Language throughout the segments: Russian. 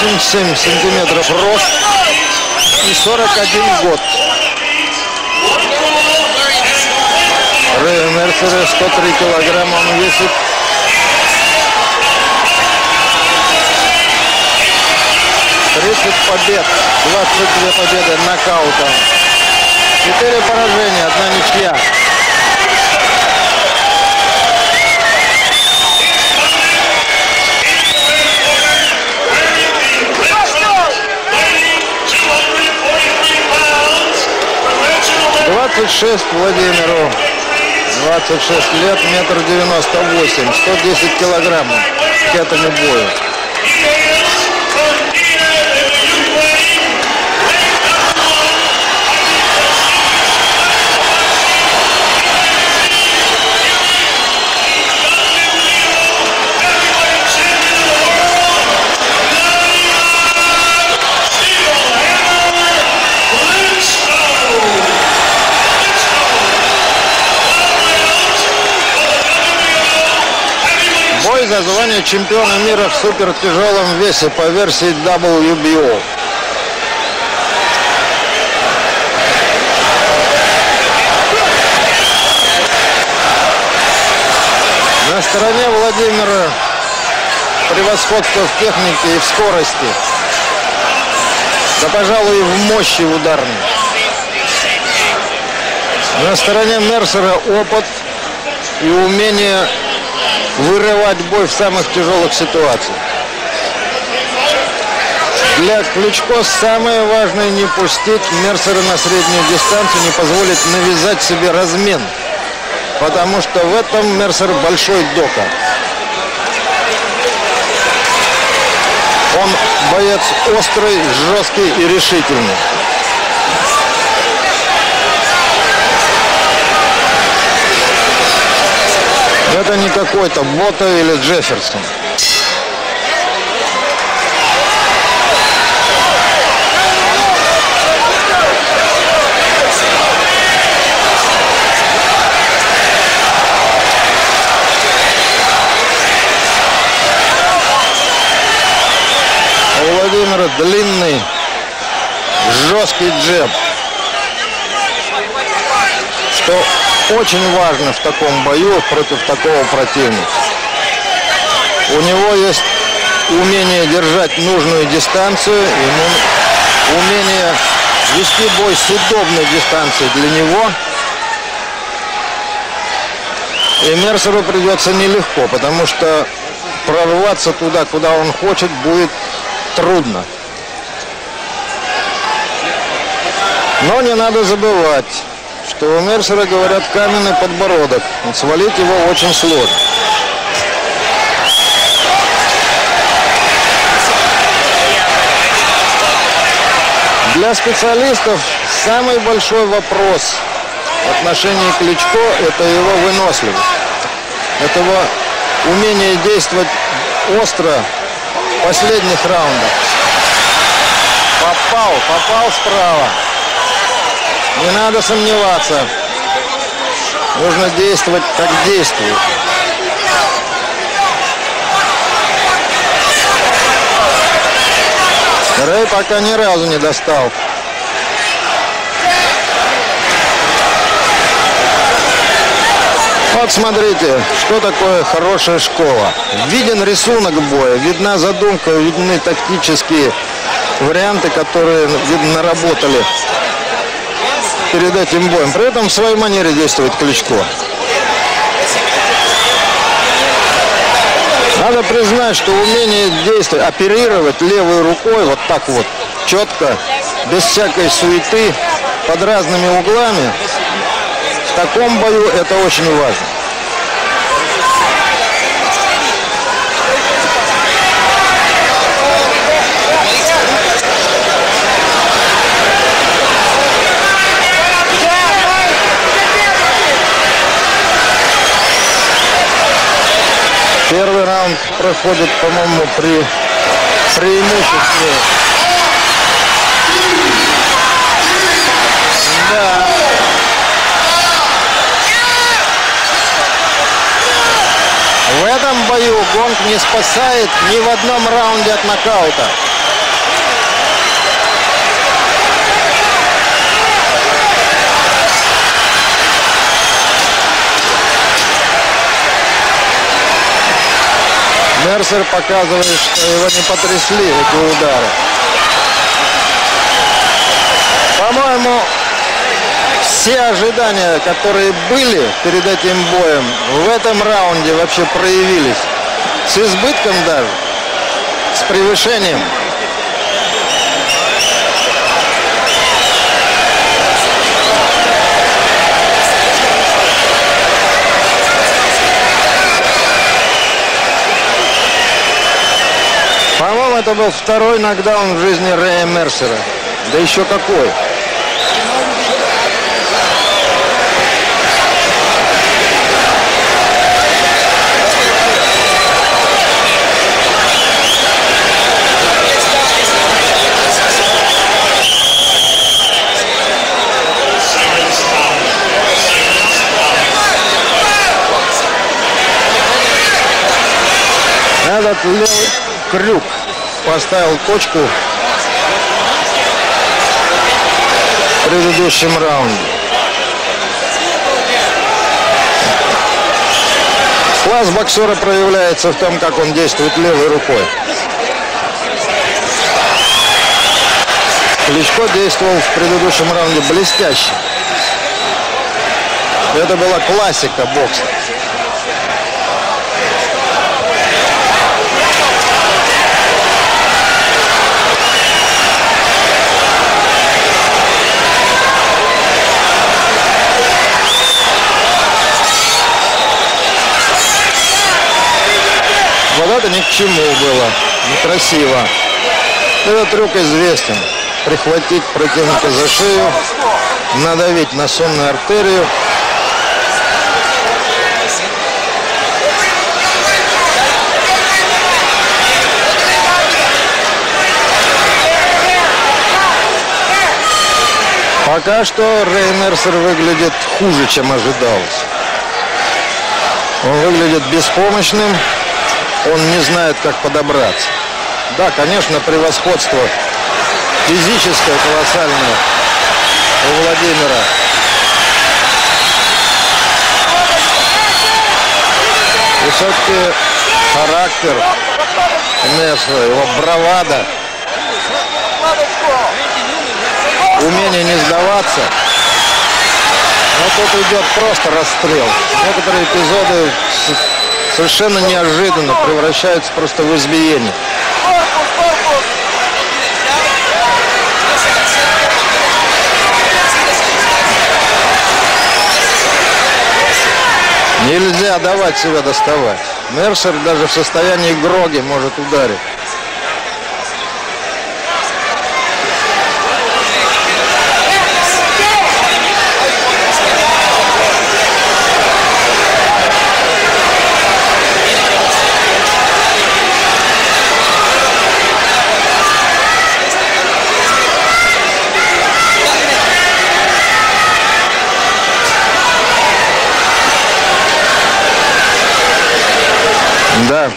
187 сантиметров рост и 41 год. Рэй Мерсер 103 килограмма он весит. Побед, 22 победы нокаутом, 4 поражения, 1 ничья. Владимиру 26 лет, 1,98 м, 110 килограммов к этому бою. За звание чемпиона мира в супертяжелом весе по версии WBO. На стороне Владимира превосходство в технике и в скорости. Да, пожалуй, и в мощи ударной. На стороне Мерсера опыт и умение вырывать бой в самых тяжелых ситуациях. Для Кличко самое важное не пустить Мерсера на среднюю дистанцию, не позволить навязать себе размен. Потому что в этом Мерсер большой дока. Он боец острый, жесткий и решительный. Это не какой-то Бота или Джефферсон. У Владимира длинный, жесткий джеб, что очень важно в таком бою против такого противника. У него есть умение держать нужную дистанцию, умение вести бой с удобной дистанцией для него. И Мерсеру придется нелегко, потому что прорваться туда, куда он хочет, будет трудно. Но не надо забывать, что у Мерсера, говорят, каменный подбородок. Свалить его очень сложно. Для специалистов самый большой вопрос в отношении Кличко – это его выносливость. Это его умение действовать остро в последних раундах. Попал справа. Не надо сомневаться. Нужно действовать, как действует. Рэй пока ни разу не достал. Вот смотрите, что такое хорошая школа. Виден рисунок боя, видна задумка, видны тактические варианты, которые, видно, наработали перед этим боем. При этом в своей манере действует Кличко. Надо признать, что умение действовать, оперировать левой рукой вот так вот, четко, без всякой суеты, под разными углами, в таком бою это очень важно. Первый раунд проходит, по-моему, при преимуществе. Да. В этом бою Гонг не спасает ни в одном раунде от нокаута. Мерсер показывает, что его не потрясли эти удары. По-моему, все ожидания, которые были перед этим боем, в этом раунде вообще проявились. С избытком даже, с превышением. По-моему, это был второй нокдаун в жизни Рэя Мерсера. Да еще какой. Этот левый крюк поставил точку в предыдущем раунде. Класс боксера проявляется в том, как он действует левой рукой. Кличко действовал в предыдущем раунде блестяще. Это была классика бокса. Вот это ни к чему было, некрасиво. Этот трюк известен. Прихватить противника за шею, надавить на сонную артерию. Пока что Рэй Мерсер выглядит хуже, чем ожидалось. Он выглядит беспомощным. Он не знает, как подобраться. Да, конечно, превосходство физическое колоссальное у Владимира. И все-таки характер Мерсера, его бравада, умение не сдаваться. Но тут идет просто расстрел. Некоторые эпизоды совершенно неожиданно превращаются просто в избиение. Нельзя давать себя доставать. Мерсер даже в состоянии гроги может ударить. Да.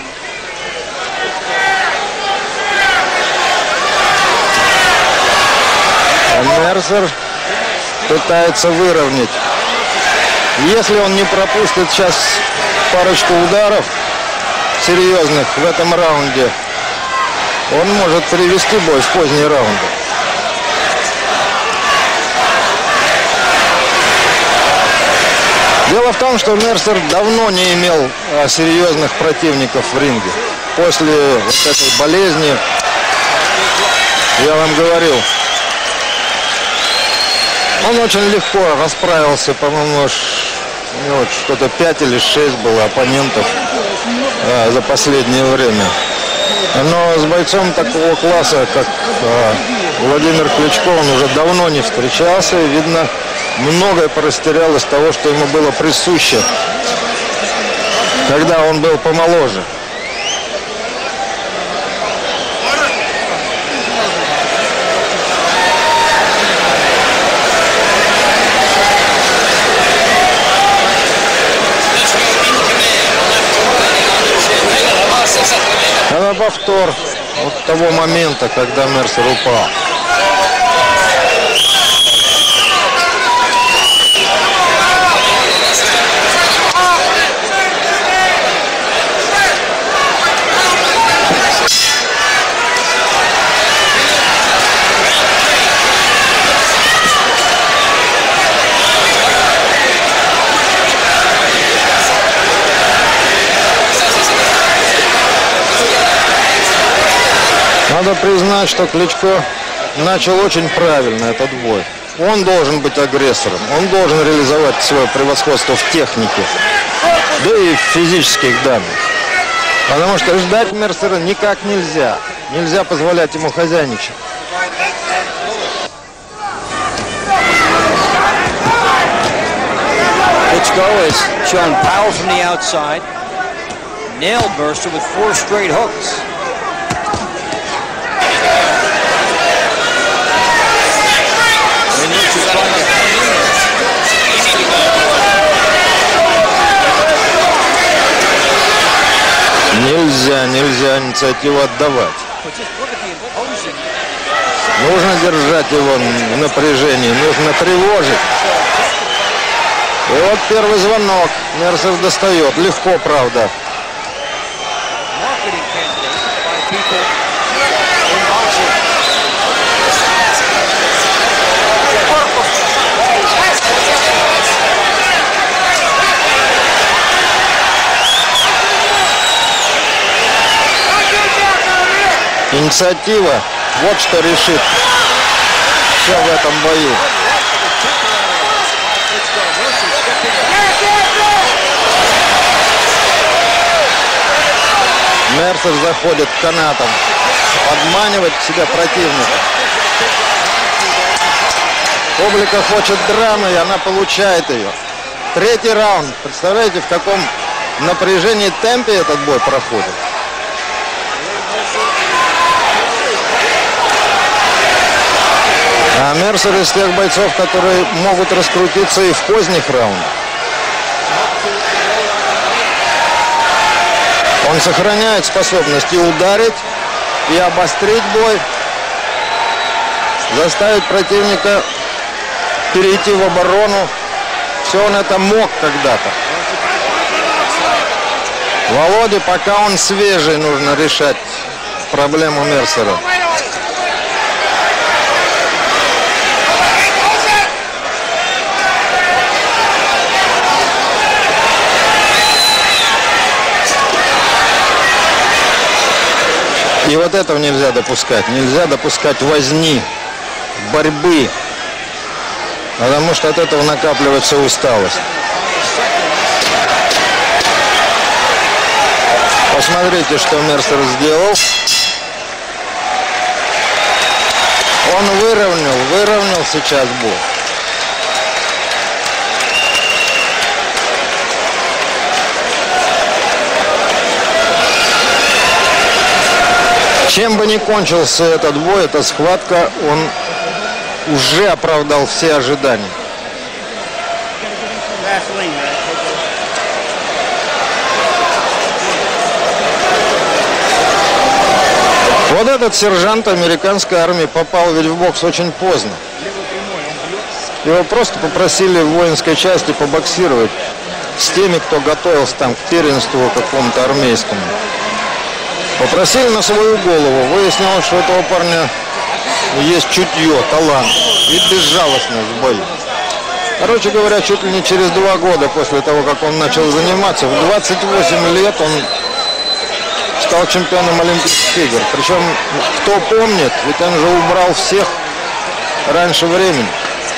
Мерсер пытается выровнять. Если он не пропустит сейчас парочку ударов серьезных в этом раунде, он может привести бой в поздние раунды. Дело в том, что Мерсер давно не имел серьезных противников в ринге. После вот этой болезни, я вам говорил, он очень легко расправился, по-моему, что-то 5 или 6 было оппонентов за последнее время. Но с бойцом такого класса, как Владимир Кличко, он уже давно не встречался. И, видно, многое порастерял из того, что ему было присуще, когда он был помоложе. Это повтор вот того момента, когда Мерсер упал. Надо признать, что Кличко начал очень правильно этот бой. Он должен быть агрессором, он должен реализовать свое превосходство в технике, да и в физических данных. Потому что ждать Мерсера никак нельзя. Нельзя позволять ему хозяйничать. Klitschko has shown power from the outside. Nailed Mercer with 4 straight hooks. Нельзя инициативу отдавать. Нужно держать его в напряжении, нужно тревожить. И вот первый звонок. Мерсер достает. Легко, правда. Инициатива, вот что решит все в этом бою. Мерсер заходит канатом, подманивает к себе противника. Публика хочет драмы, и она получает ее. 3-й раунд. Представляете, в каком напряжении, темпе этот бой проходит. А Мерсер из тех бойцов, которые могут раскрутиться и в поздних раундах. Он сохраняет способность и ударить, и обострить бой, заставить противника перейти в оборону. Все он это мог когда-то. Володе, пока он свежий, нужно решать проблему Мерсера. И вот этого нельзя допускать. Нельзя допускать возни, борьбы. Потому что от этого накапливается усталость. Посмотрите, что Мерсер сделал. Он выровнял сейчас бой. Чем бы ни кончился этот бой, эта схватка, он уже оправдал все ожидания. Вот этот сержант американской армии попал ведь в бокс очень поздно. Его просто попросили в воинской части побоксировать с теми, кто готовился там к первенству какому-то армейскому. Попросили на свою голову. Выяснилось, что у этого парня есть чутье, талант и безжалостность в бою. Короче говоря, чуть ли не через 2 года после того, как он начал заниматься, в 28 лет он стал чемпионом Олимпийских игр. Причем, кто помнит, ведь он же убрал всех раньше времени.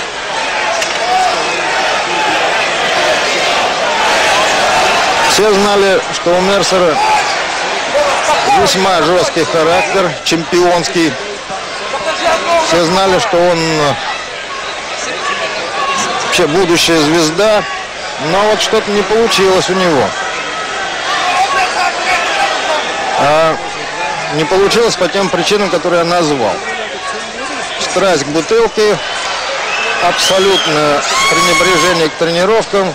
Все знали, что у Мерсера весьма жесткий характер, чемпионский. Все знали, что он вообще будущая звезда, но вот что-то не получилось у него. Не получилось по тем причинам, которые я назвал. Страсть к бутылке, абсолютное пренебрежение к тренировкам.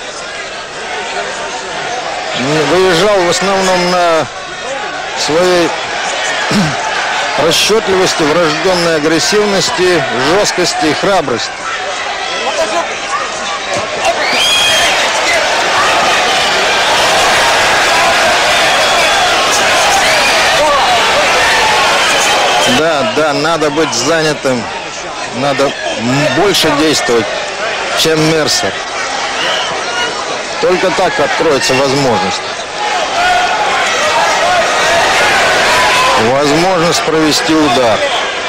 Выезжал в основном на своей расчетливости, врожденной агрессивности, жесткости и храбрости. Да, надо быть занятым, надо больше действовать, чем Мерсер. Только так откроется возможность. возможность провести удар.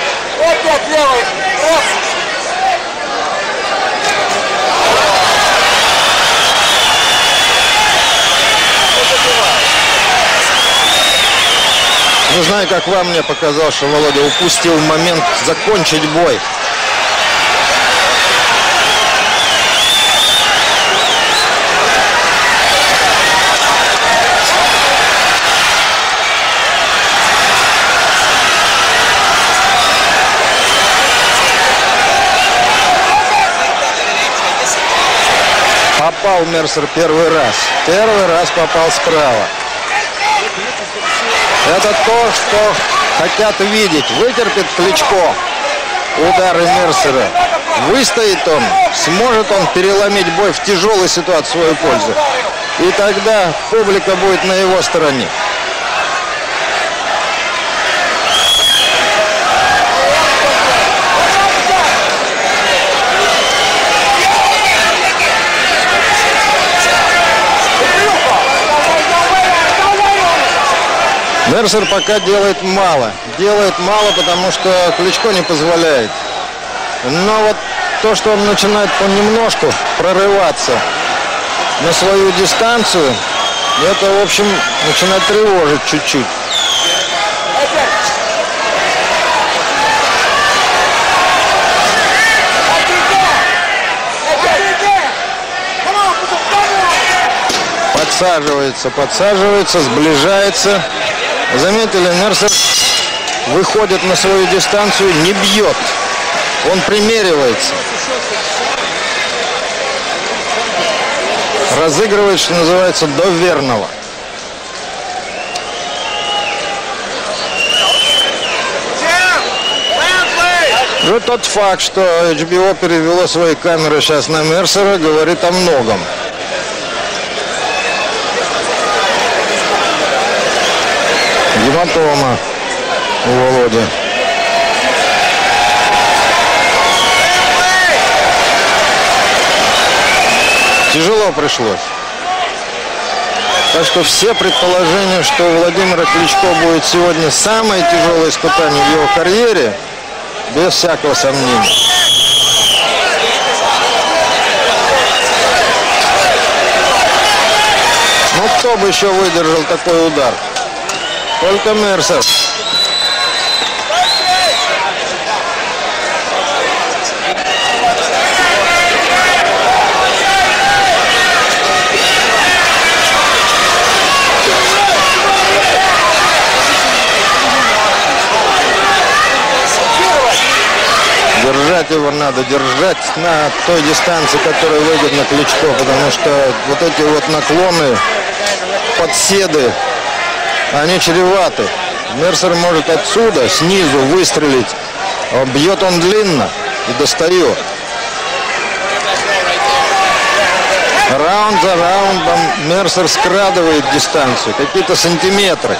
Не знаю, как вам, мне показалось, что Володя упустил момент закончить бой. Попал Мерсер первый раз. Первый раз попал справа. Это то, что хотят видеть. Вытерпит Кличко удары Мерсера. Выстоит он, сможет он переломить бой в тяжелой ситуации в свою пользу. И тогда публика будет на его стороне. Мерсер пока делает мало. Делает мало, потому что Кличко не позволяет. Но вот то, что он начинает понемножку прорываться на свою дистанцию, это, в общем, начинает тревожить чуть-чуть. Подсаживается, сближается. Заметили, Мерсер выходит на свою дистанцию, не бьет. Он примеривается. Разыгрывает, что называется, до верного. Вот тот факт, что HBO перевело свои камеры сейчас на Мерсера, говорит о многом. Гематома у Володи. Тяжело пришлось. Так что все предположения, что у Владимира Кличко будет сегодня самое тяжелое испытание в его карьере, без всякого сомнения. Ну, кто бы еще выдержал такой удар? Только Мерсер. Держать его надо, держать на той дистанции, которая выгодна Кличко, потому что вот эти вот наклоны, подседы, они чреваты. Мерсер может отсюда, снизу выстрелить. Бьет он длинно и достает. Раунд за раундом Мерсер скрадывает дистанцию. Какие-то сантиметры.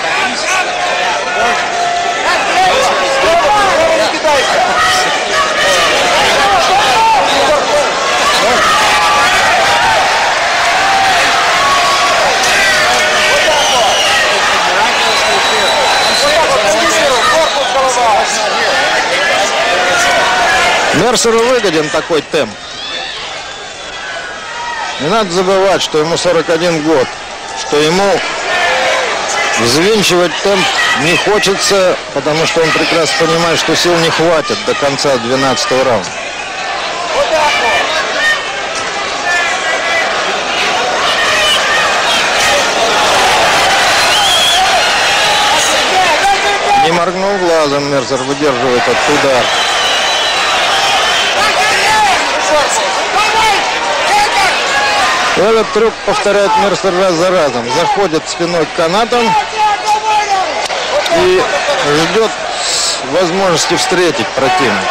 Мерсеру выгоден такой темп. Не надо забывать, что ему 41 год, что ему взвинчивать темп не хочется, потому что он прекрасно понимает, что сил не хватит до конца 12-го раунда. Не моргнул глазом, Мерсер выдерживает этот удар. Этот трюк повторяет Мерсер раз за разом. Заходит спиной к канатам и ждет возможности встретить противника.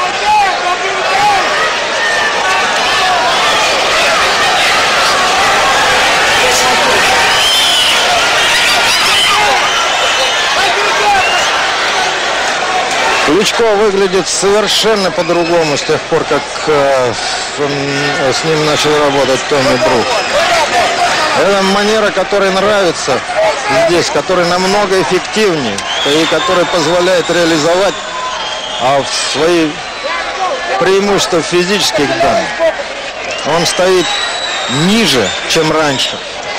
Кличко выглядит совершенно по-другому с тех пор, как с ним начал работать Томми Брук. Это манера, которая нравится здесь, которая намного эффективнее и которая позволяет реализовать свои преимущества физических данных. Он стоит ниже, чем раньше.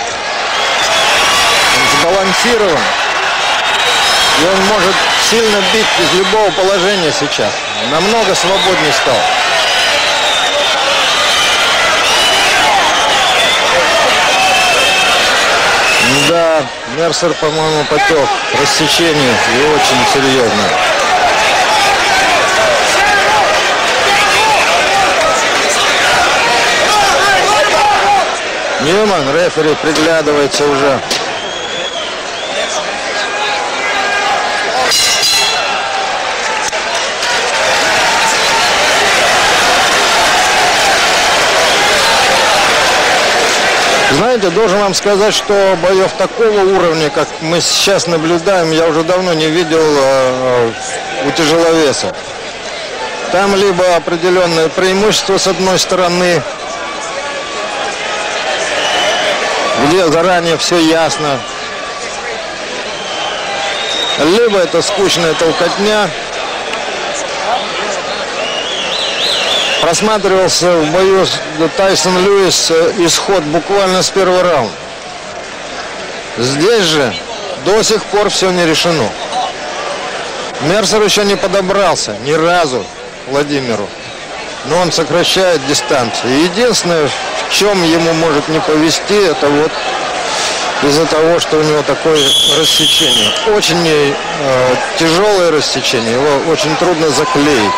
Он сбалансирован. И он может сильно бить из любого положения сейчас. Намного свободнее стал. Да, Мерсер, по-моему, потек. Рассечение и очень серьезно. Ньюман, рефери, приглядывается уже. Знаете, должен вам сказать, что боев такого уровня, как мы сейчас наблюдаем, я уже давно не видел у тяжеловеса. Там либо определенное преимущество с одной стороны, где заранее все ясно, либо это скучная толкотня. Просматривался в бою Тайсон Льюис исход буквально с первого раунда. Здесь же до сих пор все не решено. Мерсер еще не подобрался ни разу к Владимиру, но он сокращает дистанцию. Единственное, в чем ему может не повезти, это вот из-за того, что у него такое рассечение. Очень тяжелое рассечение, его очень трудно заклеить.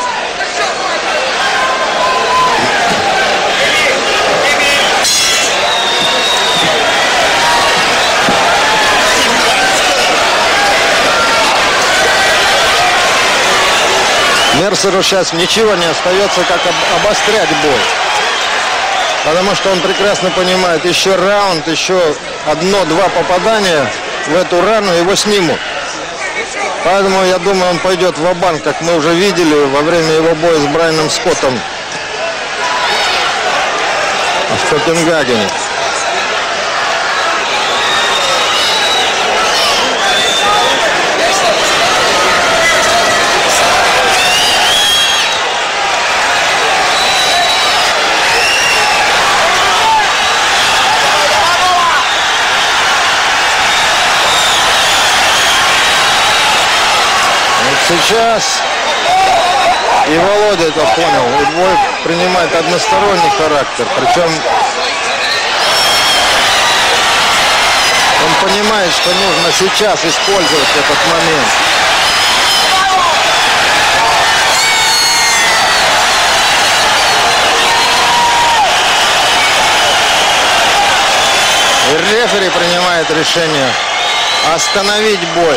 Мерсеру сейчас ничего не остается, как обострять бой. Потому что он прекрасно понимает, еще раунд, еще одно-два попадания в эту рану, его снимут. Поэтому, я думаю, он пойдет ва-банк, как мы уже видели во время его боя с Брайаном Скоттом в Копенгагене. Сейчас и Володя это понял, и бой принимает односторонний характер, причем он понимает, что нужно сейчас использовать этот момент. И рефери принимает решение остановить бой.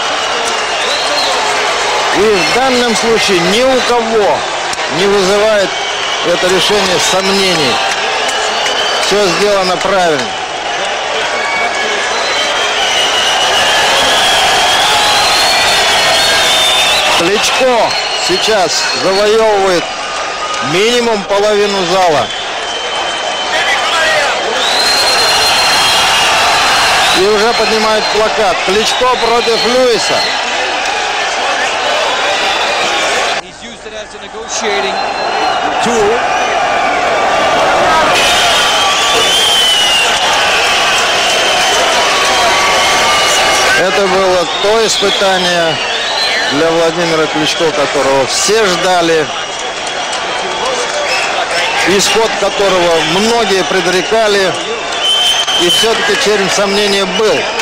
И в данном случае ни у кого не вызывает это решение сомнений. Все сделано правильно. Кличко сейчас завоевывает минимум половину зала. И уже поднимают плакат. Кличко против Льюиса. Это было то испытание для Владимира Кличко, которого все ждали, исход которого многие предрекали, и все-таки черень сомнения был.